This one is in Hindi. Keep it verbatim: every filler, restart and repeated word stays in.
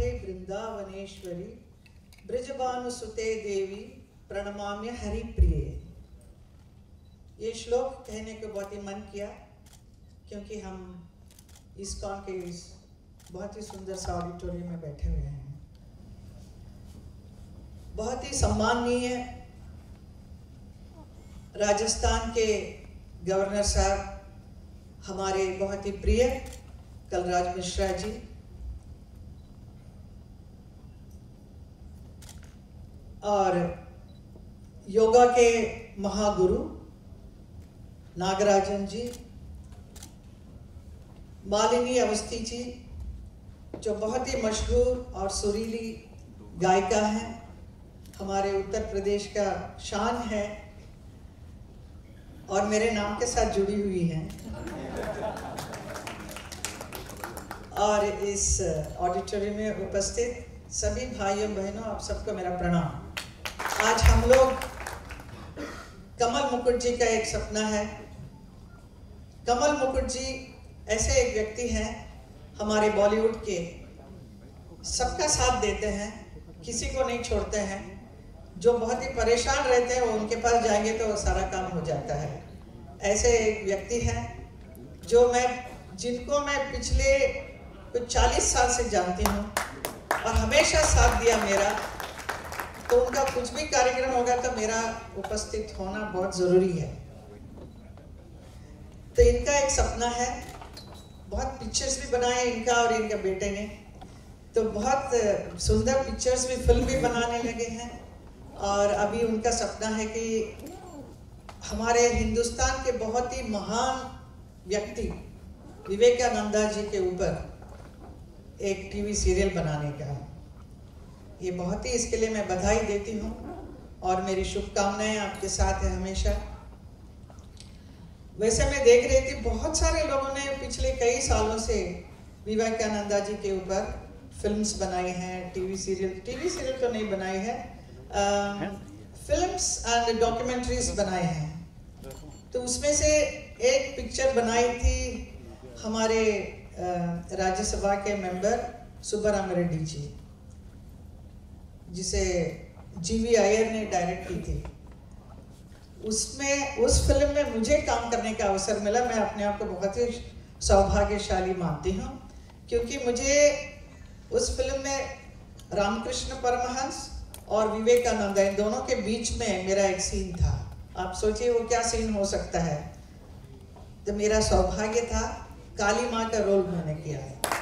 राधे वृंदावनेश्वरी ब्रजभानुसुते देवी प्रणमाम्य हरि प्रिय। ये श्लोक कहने को बहुत ही मन किया क्योंकि हम इस्कॉन के इस बहुत ही सुंदर सा ऑडिटोरियम में बैठे हुए हैं। बहुत ही सम्माननीय राजस्थान के गवर्नर साहब, हमारे बहुत ही प्रिय कलराज मिश्रा जी, और योगा के महागुरु नागराजन जी, मालिनी अवस्थी जी जो बहुत ही मशहूर और सुरीली गायिका हैं, हमारे उत्तर प्रदेश का शान है और मेरे नाम के साथ जुड़ी हुई हैं। और इस ऑडिटोरियम में उपस्थित सभी भाइयों बहनों, आप सबको मेरा प्रणाम। आज हम लोग कमल मुकुट जी का एक सपना है। कमल मुकुट जी ऐसे एक व्यक्ति हैं हमारे बॉलीवुड के, सबका साथ देते हैं, किसी को नहीं छोड़ते हैं। जो बहुत ही परेशान रहते हैं वो उनके पास जाएंगे तो सारा काम हो जाता है। ऐसे एक व्यक्ति हैं जो मैं जिनको मैं पिछले कुछ चालीस साल से जानती हूँ और हमेशा साथ दिया मेरा। तो उनका कुछ भी कार्यक्रम होगा तो मेरा उपस्थित होना बहुत ज़रूरी है। तो इनका एक सपना है, बहुत पिक्चर्स भी बनाए इनका और इनके बेटे ने, तो बहुत सुंदर पिक्चर्स भी, फिल्म भी बनाने लगे हैं। और अभी उनका सपना है कि हमारे हिंदुस्तान के बहुत ही महान व्यक्ति विवेकानंदा जी के ऊपर एक टीवी सीरियल बनाने का है। ये बहुत ही, इसके लिए मैं बधाई देती हूँ और मेरी शुभकामनाएं आपके साथ है हमेशा। वैसे मैं देख रही थी बहुत सारे लोगों ने पिछले कई सालों से विवेकानंदा जी के ऊपर फिल्म्स बनाई हैं, टीवी सीरियल टीवी सीरियल तो नहीं बनाई है, फिल्म्स एंड डॉक्यूमेंट्रीज बनाए हैं। तो उसमें से एक पिक्चर बनाई थी हमारे राज्यसभा के मेंबर सुब्बाराम रेड्डी जी, जिसे जीवी अय्यर ने डायरेक्ट की थी। उसमें उस फिल्म में मुझे काम करने का अवसर मिला। मैं अपने आप को बहुत ही सौभाग्यशाली मानती हूँ क्योंकि मुझे उस फिल्म में रामकृष्ण परमहंस और विवेकानंद, इन दोनों के बीच में मेरा एक सीन था। आप सोचिए वो क्या सीन हो सकता है। तो मेरा सौभाग्य था, काली माँ का रोल मैंने किया है।